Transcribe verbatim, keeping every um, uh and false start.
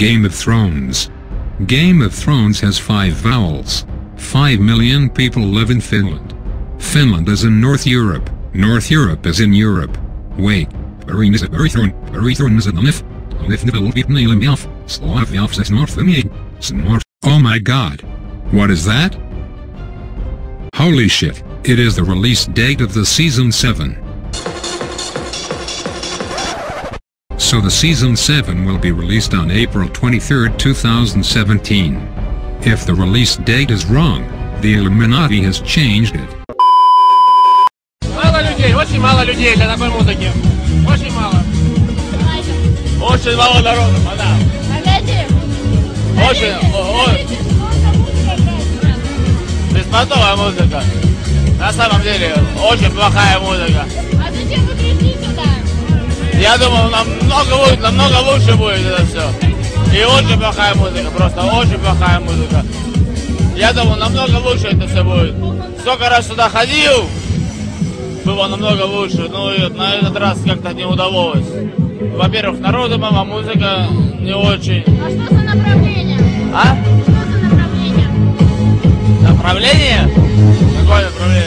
Game of Thrones. Game of Thrones has five vowels. Five million people live in Finland. Finland is in North Europe. North Europe is in Europe. Wait. Arena is a Erythron. Erythron is a Nif. Nif Nibble Vietnamiaf. Slaviaf is North Finland. Oh my god. What is that? Holy shit. It is the release date of the season seven. So the season seven will be released on April twenty-third two thousand seventeen. If the release date is wrong, the Illuminati has changed it. Мало людей, очень мало людей для такой музыки. Очень мало. Очень мало народу, да. Очень, очень. Беспонтовая музыка. На самом деле, очень плохая музыка. А зачем вы пришли сюда? Я думал, намного будет, намного лучше будет это все. И очень плохая музыка, просто очень плохая музыка. Я думал, намного лучше это все будет. Сколько раз сюда ходил, было намного лучше, но на этот раз как-то не удалось. Во-первых, народу мало, музыка не очень. А что за направление? А? Что за направление? Направление? Какое направление?